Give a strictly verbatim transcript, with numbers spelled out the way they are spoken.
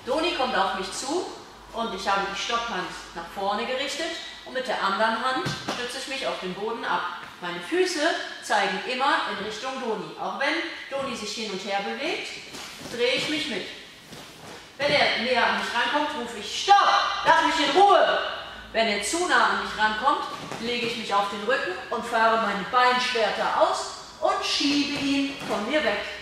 Doni kommt auf mich zu und ich habe die Stopphand nach vorne gerichtet und mit der anderen Hand stütze ich mich auf den Boden ab. Meine Füße zeigen immer in Richtung Doni. Auch wenn Doni sich hin und her bewegt, drehe ich mich mit. Wenn er näher an mich rankommt, rufe ich Stopp, lass mich in Ruhe. Wenn er zu nah an mich rankommt, lege ich mich auf den Rücken und fahre meine Beinschwerter aus und schiebe ihn von mir weg.